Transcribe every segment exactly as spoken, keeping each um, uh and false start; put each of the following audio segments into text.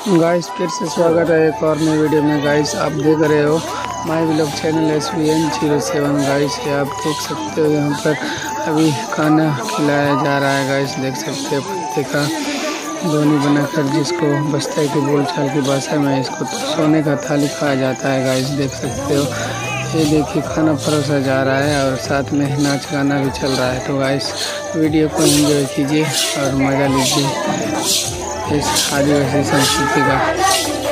Guys फिर से स्वागत है एक और नई वीडियो में। गाइस आप देख रहे हो my vlog channel S V N zero seven. Guys ये आप देख सकते हो यहाँ पर अभी खाना खिलाया जा रहा है। गाइस देख सकते हो पत्ते का दोनी बनाकर, जिसको बस्तर की बोलचाल की भाषा में इसको तो सोने का थाली खाया जाता है। गाइस देख सकते हो ये देखिए खाना परोसा जा रहा है और साथ में नाच गाना भी चल रहा है। तो गाइस वीडियो को एंजॉय कीजिए और मज़ा लीजिए इस आदिवासी संस्कृति का।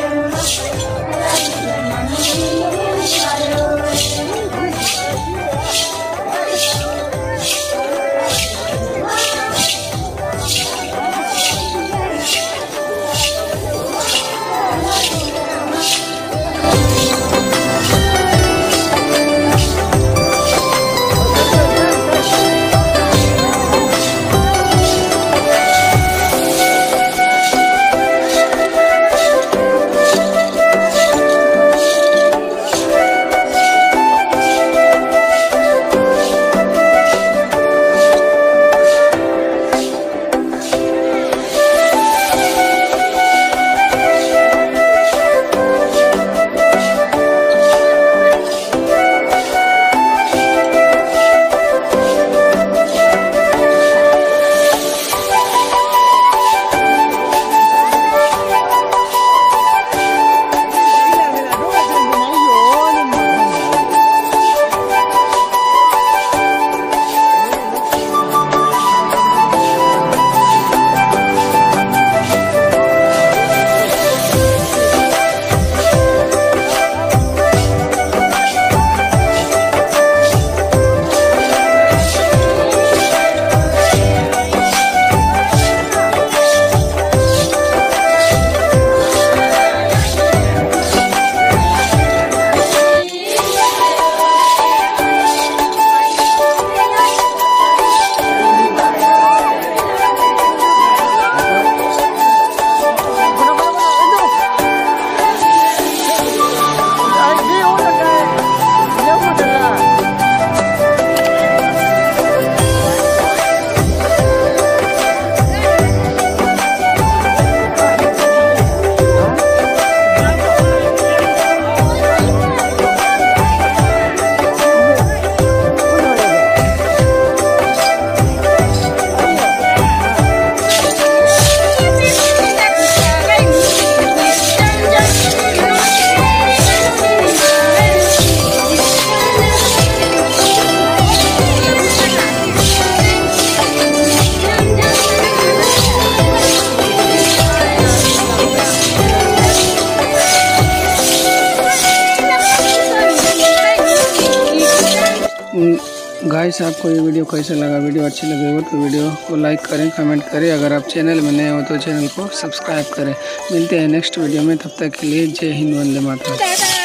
गाइस आपको ये वीडियो कैसा लगा? वीडियो अच्छी लगी हो तो वीडियो को लाइक करें, कमेंट करें। अगर आप चैनल में नए हो तो चैनल को सब्सक्राइब करें। मिलते हैं नेक्स्ट वीडियो में, तब तक के लिए जय हिंद, वंदे मातरम।